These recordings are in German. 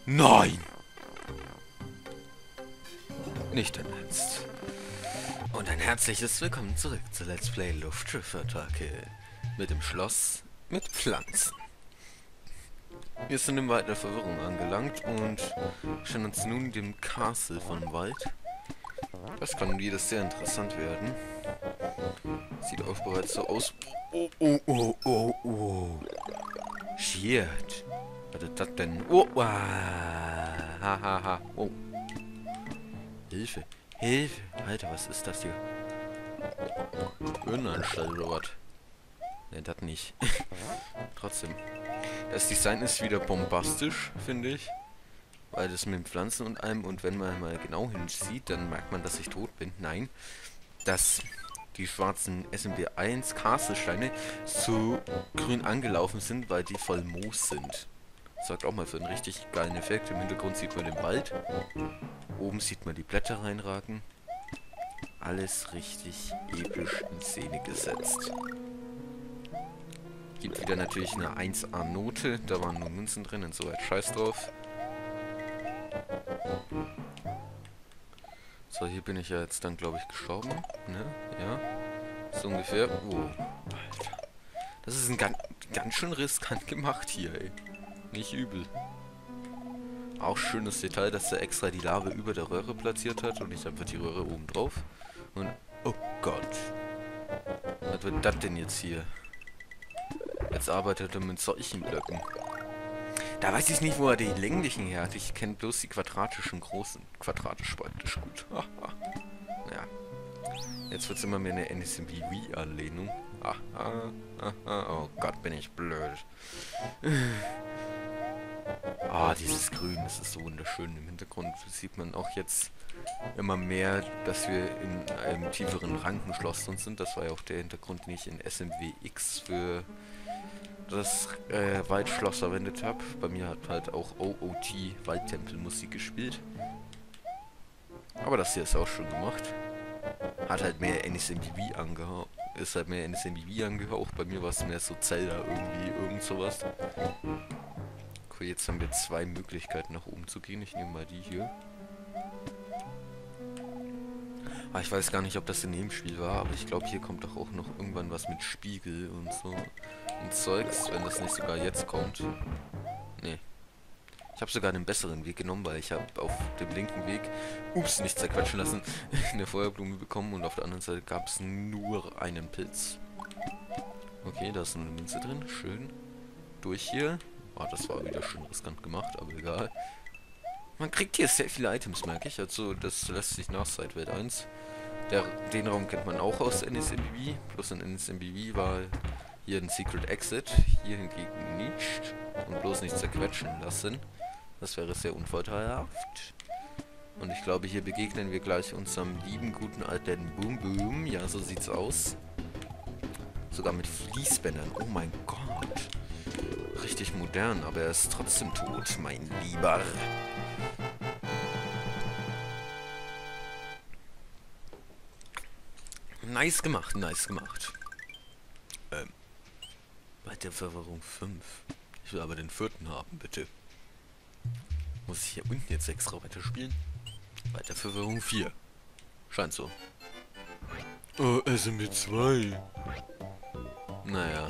Nein! Nicht dein Ernst. Und ein herzliches Willkommen zurück zu Let's Play Luftschiff-Attacke. Mit dem Schloss mit Pflanzen. Wir sind im Wald der Verwirrung angelangt und stellen uns nun dem Castle von Wald. Das kann jedes sehr interessant werden. Sieht auch bereits so aus. Oh. Shit. Was ist das denn? Oh. Oh. Hilfe. Alter, was ist das hier? Irrenanstalt oder was? Ne, das nicht. Trotzdem. Das Design ist wieder bombastisch, finde ich. Weil das mit Pflanzen und allem, und wenn man mal genau hinsieht, dann merkt man, dass ich tot bin. Nein. Dass die schwarzen SMB1 Castle-Steine so grün angelaufen sind, weil die voll Moos sind. Sorgt auch mal für einen richtig geilen Effekt. Im Hintergrund sieht man den Wald. Oben sieht man die Blätter reinragen. Alles richtig episch in Szene gesetzt. Gibt wieder natürlich eine 1A-Note. Da waren nur Münzen drin und so weit. Scheiß drauf. So, hier bin ich ja jetzt dann, glaube ich, gestorben. Ne? Ja. So ungefähr. Oh, Alter. Das ist ein ganz schön riskant gemacht hier, ey. Nicht übel. Auch schönes Detail, dass er extra die Lava über der Röhre platziert hat und nicht einfach die Röhre oben drauf. Und, oh Gott. Was wird das denn jetzt hier? Jetzt arbeitet er mit solchen Blöcken. Da weiß ich nicht, wo er die länglichen her hat. Ich kenne bloß die quadratischen großen. Quadratisch praktisch gut. Ja. Jetzt wird es immer mehr eine NSMV-Anlehnung. Oh Gott, bin ich blöd. Dieses Grün, das ist so wunderschön. Im Hintergrund sieht man auch jetzt immer mehr, dass wir in einem tieferen Rankenschloss sind. Das war ja auch der Hintergrund, den ich in SMWX für das Waldschloss verwendet habe. Bei mir hat halt auch OOT Waldtempelmusik gespielt. Aber das hier ist auch schon gemacht. Hat halt mehr NSMV angehaucht. Ist halt mehr NSMV angehaucht. Bei mir war es mehr so Zelda irgendwie, irgend sowas. Okay, jetzt haben wir zwei Möglichkeiten nach oben zu gehen. Ich nehme mal die hier. Ich weiß gar nicht, ob das in dem Spiel war, aber ich glaube, hier kommt doch auch noch irgendwann was mit Spiegel und so und Zeugs, wenn das nicht sogar jetzt kommt. Nee. Ich habe sogar einen besseren Weg genommen, weil ich habe auf dem linken Weg, nicht zerquetschen lassen, eine Feuerblume bekommen und auf der anderen Seite gab es nur einen Pilz. Okay, da ist eine Münze drin, schön. Durch hier. Das war wieder schön riskant gemacht, aber egal. Man kriegt hier sehr viele Items, merke ich. Also, das lässt sich nach seit Welt 1. Den Raum kennt man auch aus NSMBV. Plus in NSMBV war hier ein Secret Exit. Hier hingegen nicht. Und bloß nicht zerquetschen lassen. Das wäre sehr unvorteilhaft. Und ich glaube, hier begegnen wir gleich unserem lieben, guten alten Boom Boom. Ja, so sieht's aus. Sogar mit Fließbändern. Oh mein Gott. Richtig modern, aber er ist trotzdem tot, mein Lieber. Nice gemacht, nice gemacht. Bei der Verwirrung 5. Ich will aber den vierten haben, bitte. Muss ich hier unten jetzt extra weiterspielen? Bei der Verwirrung 4. Scheint so. SMB 2. Naja.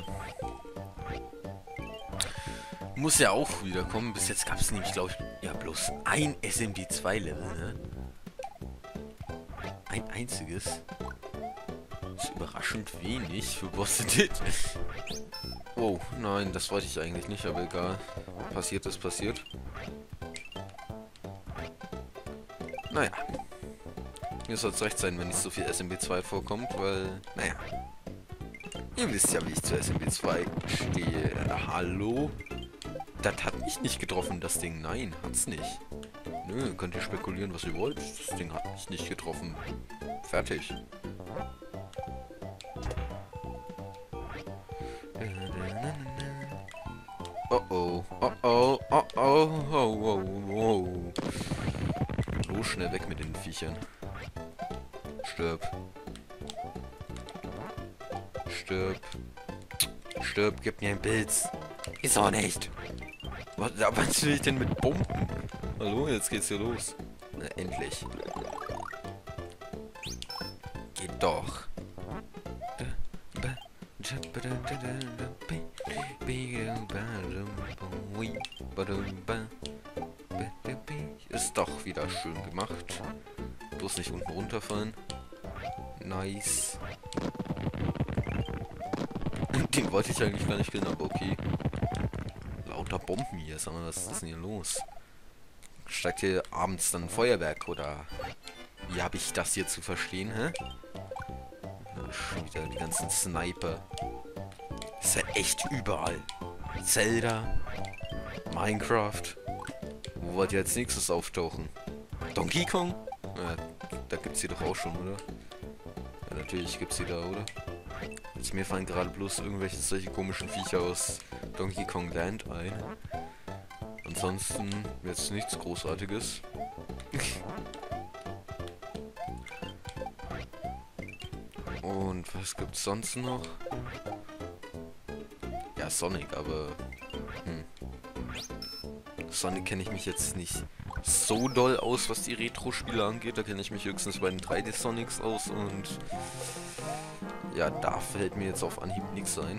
Muss ja auch wiederkommen. Bis jetzt gab es nämlich, glaube ich, ja bloß ein SMB2-Level, ne? Ein einziges. Ist überraschend wenig für Boss-Edit. Oh, nein, das wollte ich eigentlich nicht, aber egal. Passiert ist passiert. Naja. Mir soll es recht sein, wenn nicht so viel SMB2 vorkommt, weil, naja. Ihr wisst ja, wie ich zu SMB2 stehe. Hallo? Das hat mich nicht getroffen, das Ding. Nein, hat's nicht. Nö, könnt ihr spekulieren, was ihr wollt. Das Ding hat mich nicht getroffen. Fertig. Oh. Los, schnell weg mit den Viechern. Stirb. Stirb, gib mir ein Pilz. Wieso nicht? Was will ich denn mit Bomben? Hallo, jetzt geht's hier los. Na, endlich. Geht doch. Ist doch wieder schön gemacht. Bloß nicht unten runterfallen. Nice. Den wollte ich eigentlich gar nicht killen, aber okay. Lauter Bomben hier, sag mal, was ist denn hier los? Steigt hier abends dann ein Feuerwerk, oder wie habe ich das hier zu verstehen, hä? Schon wieder die ganzen Sniper. Ist ja echt überall. Zelda, Minecraft. Wo wird jetzt nächstes auftauchen? Donkey Kong? Ja, da gibt's sie doch auch schon, oder? Ja, natürlich gibt's sie da, oder? Jetzt mir fallen gerade bloß irgendwelche solche komischen Viecher aus Donkey Kong Land ein. Ansonsten jetzt nichts Großartiges. Und was gibt's sonst noch? Ja, Sonic, aber... Sonic kenne ich mich jetzt nicht so doll aus, was die Retro-Spiele angeht. Da kenne ich mich höchstens bei den 3D-Sonics aus und... Ja, da fällt mir jetzt auf Anhieb nichts ein.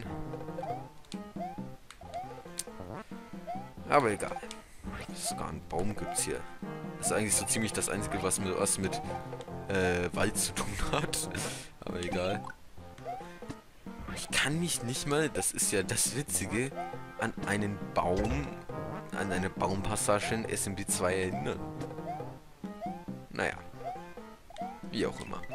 Aber egal. Sogar einen Baum gibt's hier. Das ist eigentlich so ziemlich das Einzige, was mit Wald zu tun hat. Aber egal. Ich kann mich nicht mal, das ist ja das Witzige, an einen Baum, an eine Baumpassage in SMB 2 erinnern. Naja. Wie auch immer.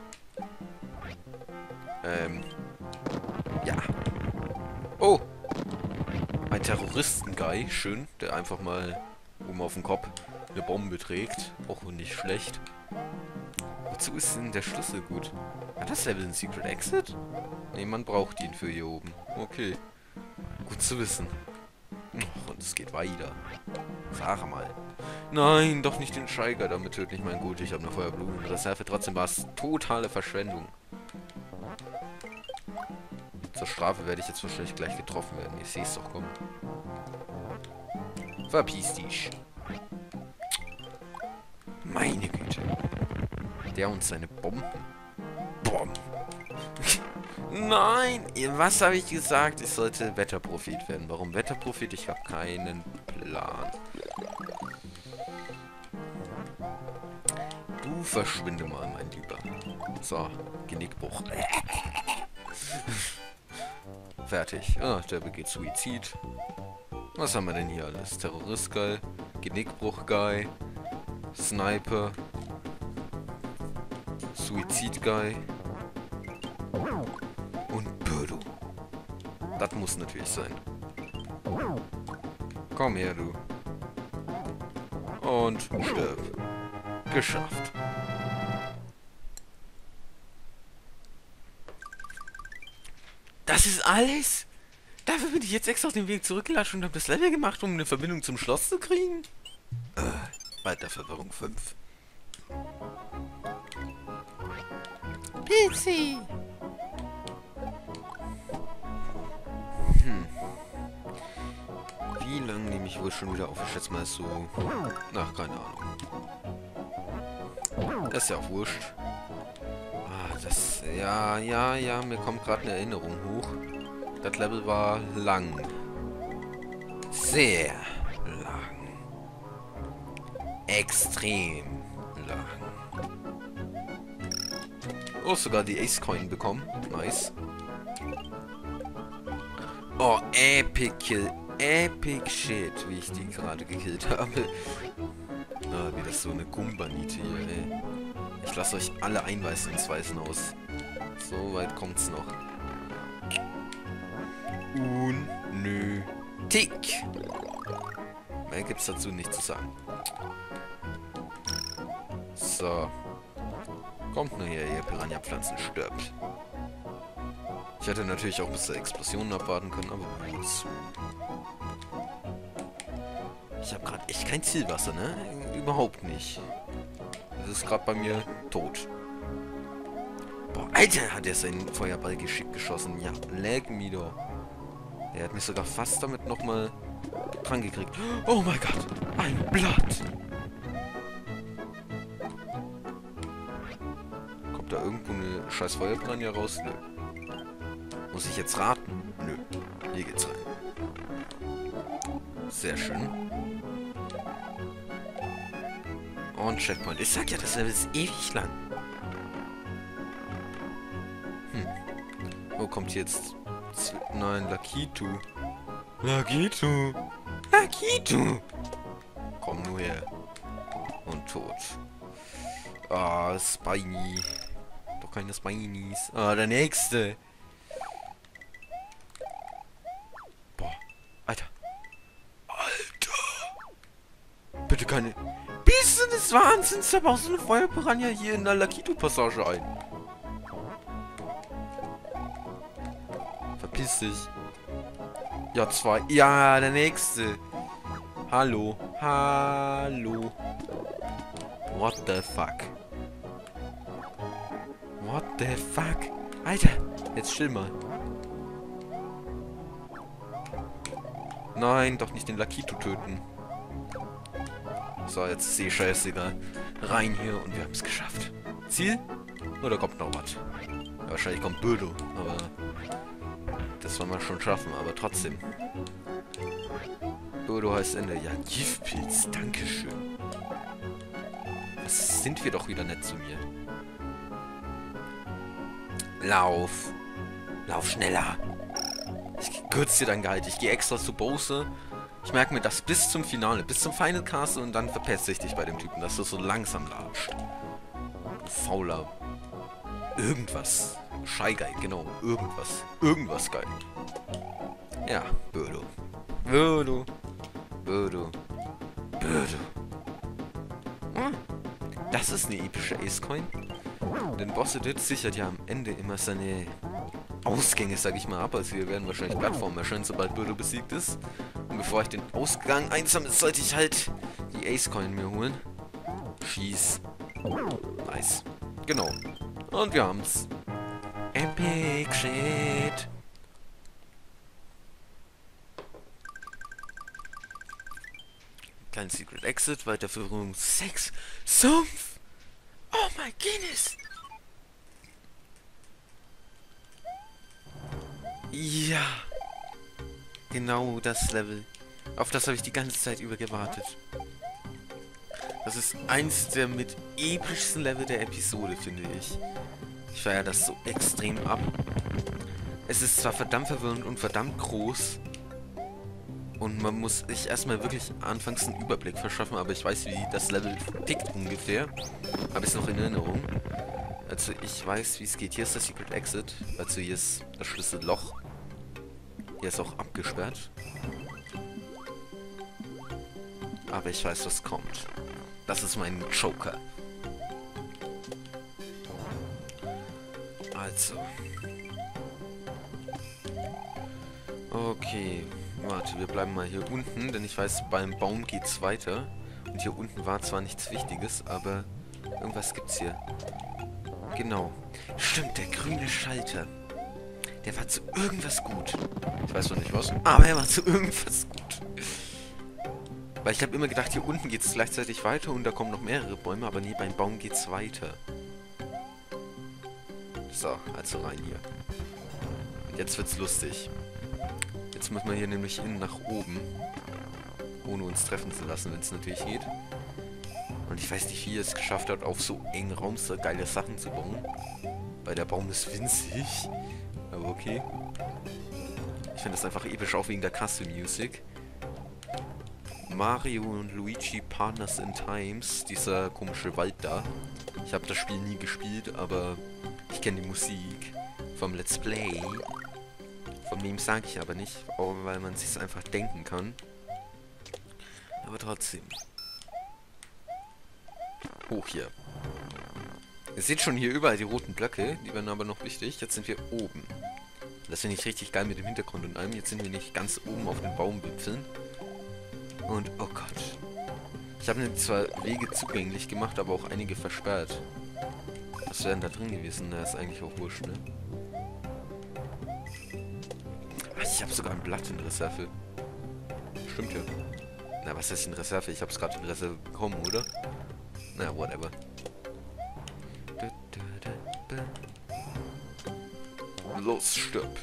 Ja. Oh! Ein Terroristen-Guy, schön, der einfach mal oben auf dem Kopf eine Bombe trägt. Auch nicht schlecht. Wozu ist denn der Schlüssel gut? Hat das Level ein Secret Exit? Ne, man braucht ihn für hier oben. Okay. Gut zu wissen. Und es geht weiter. Sag mal. Nein, doch nicht den Scheiger damit töten. Ich meine, gut, ich habe eine Feuerblumenreserve. Trotzdem war es totale Verschwendung. Zur Strafe werde ich jetzt wahrscheinlich gleich getroffen werden. Ich sehe es doch kommen. Verpiss dich. Meine Güte. Der und seine Bomben. Bomben. Nein! Was habe ich gesagt? Ich sollte Wetterprophet werden. Warum Wetterprophet? Ich habe keinen Plan. Du verschwinde mal, mein Lieber. So, Genickbruch. Fertig. Ah, der begeht Suizid. Was haben wir denn hier alles? Terrorist-Guy, Genickbruch-Guy, Sniper, Suizid-Guy und Birdo. Das muss natürlich sein. Komm her, du. Und stirb. Geschafft. Das ist alles? Dafür bin ich jetzt extra auf den Weg zurückgelatscht und habe das Level gemacht, um eine Verbindung zum Schloss zu kriegen? Weiter Verwirrung 5. Pixie! Wie lange nehme ich wohl schon wieder auf? Ich schätze mal so... Ach, keine Ahnung. Das ist ja auch wurscht. Das... Ja, mir kommt gerade eine Erinnerung hoch. Das Level war lang. Sehr lang. Extrem lang. Oh, sogar die Ace Coin bekommen. Nice. Oh, Epic Kill. Epic Shit, wie ich die gerade gekillt habe. Ah, wie das so eine Gumbanite hier, ey. Ich lasse euch alle einweisen ins Weißenhaus. So weit kommt's noch. Unnötig. Mehr gibt's dazu nicht zu sagen. So. Kommt nur her, ihr Piranha-Pflanzen, stirbt. Ich hätte natürlich auch bis zur Explosion abwarten können, aber wozu? Ich habe gerade echt kein Zielwasser, ne? Überhaupt nicht. Das ist gerade bei mir tot. Boah, Alter, hat er seinen Feuerball geschickt geschossen. Ja, lag me doch. Der hat mich sogar fast damit nochmal dran gekriegt. Oh mein Gott, ein Blatt. Kommt da irgendwo eine scheiß Feuerpiranha raus? Nö. Muss ich jetzt raten? Nö. Hier geht's rein. Sehr schön. Und Checkpoint. Ich sag ja, das Level ist ewig lang. Wo kommt jetzt? Nein, Lakitu. Lakitu. Lakitu. Komm nur her. Und tot. Ah, Spiny. Doch keine Spinies. Ah, der nächste. Boah. Alter. Alter. Bitte keine... Bisschen des Wahnsinns, da baust du eine Feuerpiranha hier in der Lakitu-Passage ein. Verpiss dich. Ja, zwei. Ja, der nächste. Hallo. Hallo. What the fuck? What the fuck? Alter, jetzt chill mal. Nein, doch nicht den Lakitu töten. So, jetzt ist eh scheißegal. Rein hier und wir haben es geschafft. Ziel? Oder kommt noch was? Ja, wahrscheinlich kommt Birdo, aber das wollen wir schon schaffen, aber trotzdem. Birdo heißt Ende. Ja, Giftpilz, dankeschön. Was sind wir doch wieder nett zu mir. Lauf. Lauf schneller. Ich kürze dir dein Gehalt. Ich gehe extra zu Bowser. Ich merke mir das bis zum Finale, bis zum Final Castle und dann verpetze ich dich bei dem Typen, dass du so langsam latscht. Du fauler. Irgendwas. Scheigeil, genau. Irgendwas. Irgendwas geil. Ja, Birdo. Birdo. Birdo. Birdo. Hm. Das ist eine epische Ace-Coin. Denn Boss Edit sichert ja am Ende immer seine Ausgänge, sag ich mal, ab. Also hier werden wahrscheinlich Plattformen erscheinen, sobald Birdo besiegt ist. Und bevor ich den Ausgang einsammle, sollte ich halt die Ace-Coin mir holen. Schieß. Nice. Genau. Und wir haben's. Epic Shit. Kein Secret Exit, Weiterführung 6. Sumpf. Oh my goodness. Ja. Genau das Level. Auf das habe ich die ganze Zeit über gewartet. Das ist eins der mit epischsten Level der Episode, finde ich. Ich feiere das so extrem ab. Es ist zwar verdammt verwirrend und verdammt groß. Und man muss sich erstmal wirklich anfangs einen Überblick verschaffen, aber ich weiß, wie das Level tickt ungefähr. Habe ich es noch in Erinnerung. Also ich weiß, wie es geht. Hier ist das Secret Exit. Also hier ist das Schlüsselloch. Hier ist auch abgesperrt. Aber ich weiß, was kommt. Das ist mein Joker. Also. Okay. Warte, wir bleiben mal hier unten, denn ich weiß, beim Baum geht's weiter. Und hier unten war zwar nichts Wichtiges, aber irgendwas gibt's hier. Genau. Stimmt, der grüne Schalter. Der war zu irgendwas gut. Ich weiß noch nicht was, aber er war zu irgendwas gut. Weil ich habe immer gedacht, hier unten geht es gleichzeitig weiter und da kommen noch mehrere Bäume, aber nee, beim Baum geht es weiter. So, also rein hier. Und jetzt wird's lustig. Jetzt müssen wir hier nämlich innen nach oben. Ohne uns treffen zu lassen, wenn es natürlich geht. Und ich weiß nicht, wie ihr es geschafft habt, auf so engen Raum so geile Sachen zu bauen. Weil der Baum ist winzig. Aber okay. Ich finde das einfach episch, auch wegen der Castle Music. Mario und Luigi Partners in Times. Dieser komische Wald da. Ich habe das Spiel nie gespielt, aber ich kenne die Musik vom Let's Play. Von wem sage ich aber nicht, weil man sich einfach denken kann. Aber trotzdem. Hoch hier. Ihr seht schon hier überall die roten Blöcke, die werden aber noch wichtig. Jetzt sind wir oben. Das finde ich richtig geil mit dem Hintergrund und allem. Jetzt sind wir nicht ganz oben auf den Baumwipfeln. Und, oh Gott. Ich habe zwar Wege zugänglich gemacht, aber auch einige versperrt. Was wären da drin gewesen? Na, ist eigentlich auch wurscht, ne? Ach, ich habe sogar ein Blatt in Reserve. stimmt ja. Na, was ist in Reserve? Ich hab's gerade in Reserve bekommen, oder? Na, whatever. Los, stirb.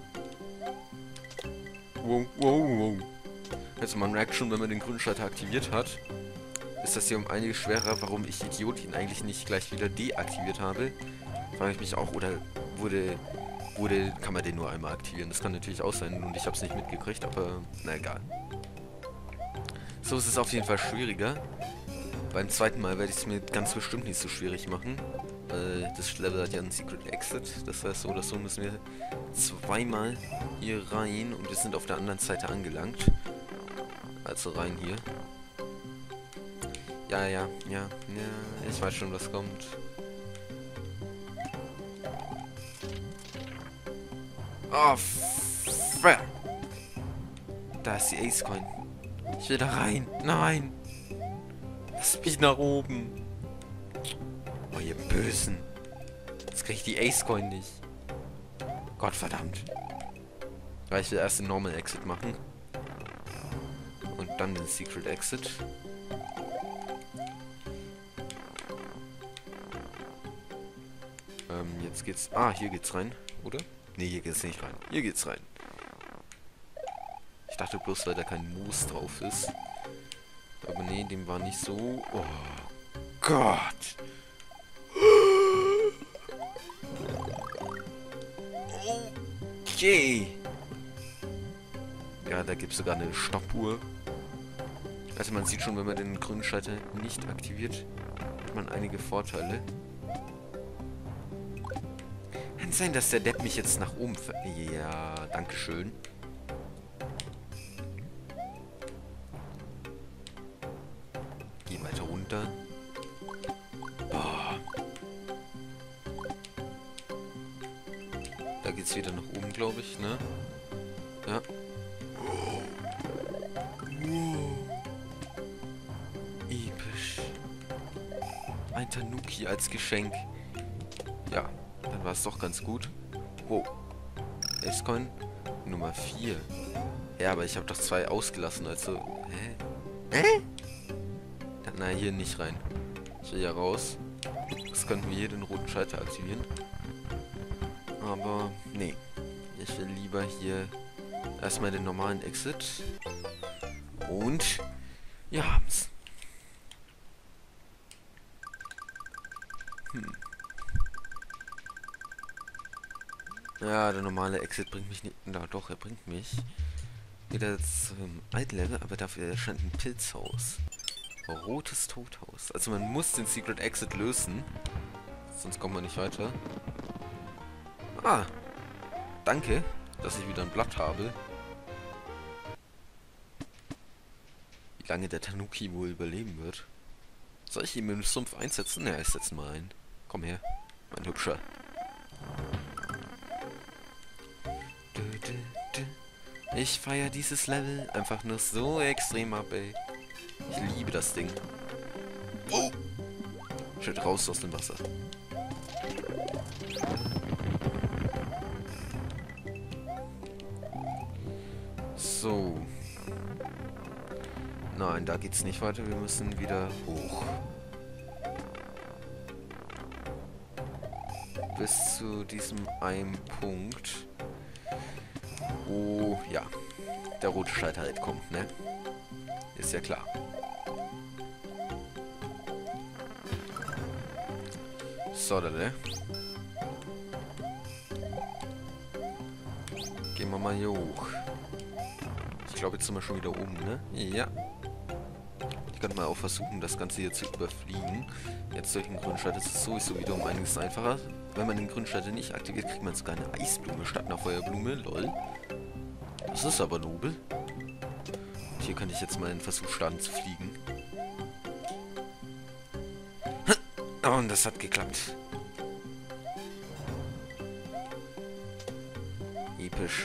Wow, wow, wow. Also man merkt schon, wenn man den Grünschalter aktiviert hat, ist das hier um einiges schwerer, warum ich Idiot ihn eigentlich nicht gleich wieder deaktiviert habe. Frage ich mich auch, oder kann man den nur einmal aktivieren? Das kann natürlich auch sein und ich habe es nicht mitgekriegt, aber na egal. So ist es auf jeden Fall schwieriger. Beim zweiten Mal werde ich es mir ganz bestimmt nicht so schwierig machen. Das Level hat ja einen Secret Exit. Das heißt, so oder so müssen wir zweimal hier rein und wir sind auf der anderen Seite angelangt. Also rein hier. Ja, ich weiß schon, was kommt. Oh, da ist die Ace Coin. Ich will da rein. Nein. Lass mich nach oben. Oh, ihr Bösen. Jetzt krieg ich die Ace Coin nicht. Gottverdammt. Ja, ich will erst den Normal Exit machen. Und dann den Secret Exit. Jetzt geht's... Ah, hier geht's rein, oder? Ne, hier geht's nicht rein. Hier geht's rein. Ich dachte bloß, weil da kein Moos drauf ist. Aber nee, dem war nicht so... Oh Gott! Okay! Ja, da gibt's sogar eine Stoppuhr. Also man sieht schon, wenn man den grünen Schalter nicht aktiviert, hat man einige Vorteile. Kann sein, dass der Depp mich jetzt nach oben Ja, dankeschön. Geh weiter runter. Boah. Da geht's wieder nach oben, glaube ich, ne? Ja. Episch. Ein Tanuki als Geschenk. Ja, dann war es doch ganz gut. Wow. Ace-Coin Nummer 4. Ja, aber ich habe doch 2 ausgelassen, also... Hä? Na, hier nicht rein. Ich will ja raus. Das könnten wir hier den roten Schalter aktivieren. Aber, nee. Ich will lieber hier erstmal den normalen Exit. Und wir haben's. Ja, der normale Exit bringt mich nicht... Na doch, er bringt mich wieder zum alten Level, aber dafür erscheint ein Pilzhaus. Rotes Tothaus. Also man muss den Secret Exit lösen. Sonst kommt man nicht weiter. Ah. Danke, dass ich wieder ein Blatt habe. Wie lange der Tanuki wohl überleben wird. Soll ich ihn im Sumpf einsetzen? Ja, ich setze mal ein. Komm her, mein Hübscher. Ich feiere dieses Level einfach nur so extrem ab, ey. Ich liebe das Ding. Oh! Schütt raus aus dem Wasser. So. Nein, da geht's nicht weiter. Wir müssen wieder hoch. Bis zu diesem einen Punkt. Wo, ja, der rote Schalter halt kommt, ne? Ist ja klar. So, dann, ne? Gehen wir mal hier hoch. Ich glaube, jetzt sind wir schon wieder oben, ne? Ja. Ich könnte mal auch versuchen, das Ganze hier zu überfliegen. Jetzt durch den grünen Schalter ist es sowieso wieder um einiges einfacher. Wenn man den grünen Schalter nicht aktiviert, kriegt man sogar eine Eisblume statt einer Feuerblume. Lol. Das ist aber nobel. Und hier könnte ich jetzt mal einen Versuch starten zu fliegen. Und das hat geklappt. Episch.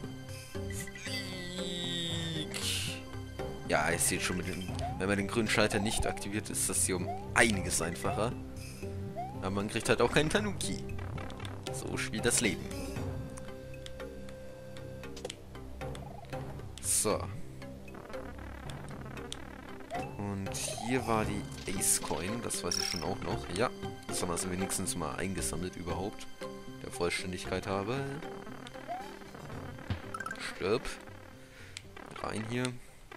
Flieg. Ja, ihr seht schon, wenn man den grünen Schalter nicht aktiviert, ist das hier um einiges einfacher. Aber man kriegt halt auch keinen Tanuki. So spielt das Leben. So. Und hier war die Ace Coin, das weiß ich schon auch noch. Ja, das haben wir also wenigstens mal eingesammelt überhaupt. Der Vollständigkeit habe. Stirb. Rein hier.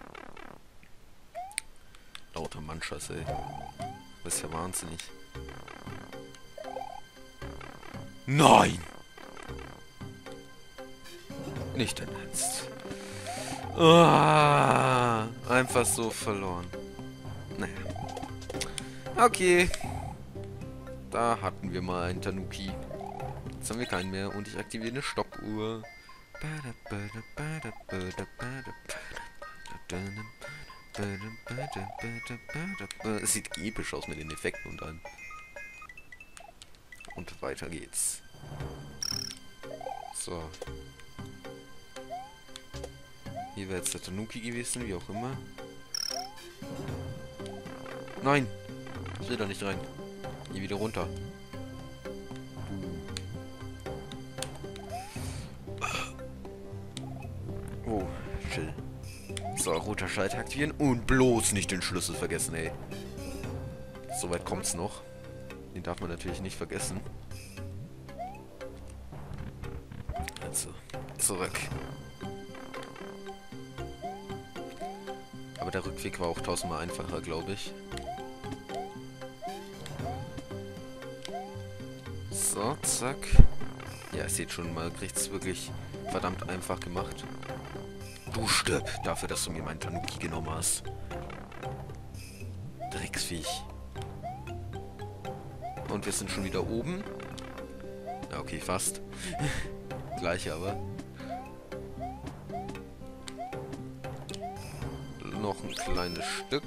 Lauter Manchas, ey. Das ist ja wahnsinnig. Nein! Nicht dein Ernst. Ah, einfach so verloren. Naja. Okay. Da hatten wir mal einen Tanuki. Jetzt haben wir keinen mehr und ich aktiviere eine Stoppuhr. Es sieht episch aus mit den Effekten und allem. Und weiter geht's. So. Hier wäre jetzt der Tanuki gewesen, wie auch immer. Nein! Ich will da nicht rein. Hier wieder runter. Oh, chill. So, roter Schalter aktivieren und bloß nicht den Schlüssel vergessen, ey. Soweit kommt's noch. Den darf man natürlich nicht vergessen. Also, zurück. Aber der Rückweg war auch tausendmal einfacher, glaube ich. So, zack. Ja, ihr seht schon, mal kriegt's wirklich verdammt einfach gemacht. Du stirb dafür, dass du mir meinen Tanuki genommen hast. Drecksviech. Und wir sind schon wieder oben. Ja, okay, fast. Gleich aber. Noch ein kleines Stück.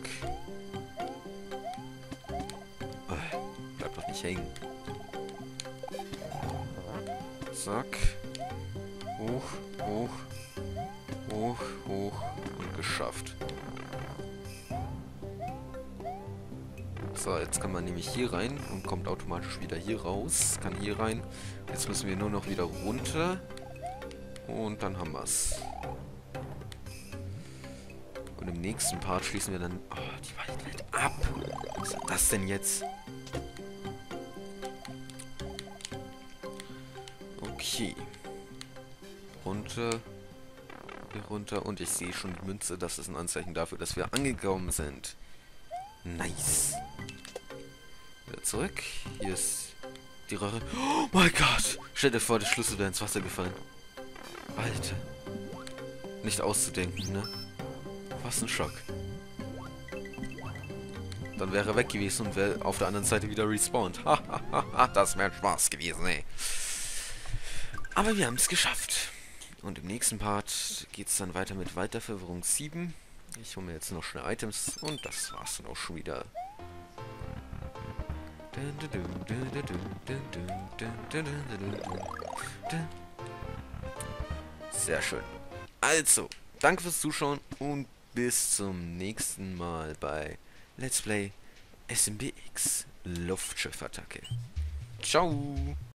Bleibt doch nicht hängen. Zack. Hoch, hoch. Hoch, hoch und geschafft. So, jetzt kann man nämlich hier rein und kommt automatisch wieder hier raus. Kann hier rein. Jetzt müssen wir nur noch wieder runter. Und dann haben wir's. Und im nächsten Part schließen wir dann... Oh, die Waldwelt ab! Was ist das denn jetzt? Okay. Runter. Hier runter. Und ich sehe schon die Münze. Das ist ein Anzeichen dafür, dass wir angekommen sind. Nice. Wieder zurück. Hier ist die Röhre. Oh mein Gott! Stell dir vor, der Schlüssel wäre ins Wasser gefallen. Alter. Nicht auszudenken, ne? Was ein Schock. Dann wäre er weg gewesen und wäre auf der anderen Seite wieder respawned. Hahaha, das wäre Spaß gewesen, ey. Aber wir haben es geschafft. Und im nächsten Part geht es dann weiter mit Wald-der-Verwirrung 7. Ich hole mir jetzt noch schnell Items und das war's dann auch schon wieder. Sehr schön. Also, danke fürs Zuschauen und bis zum nächsten Mal bei Let's Play SMBX Luftschiffattacke. Ciao!